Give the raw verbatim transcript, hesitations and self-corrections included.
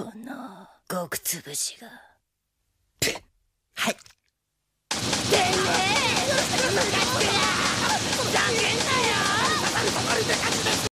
この極つぶしが。 はい。 天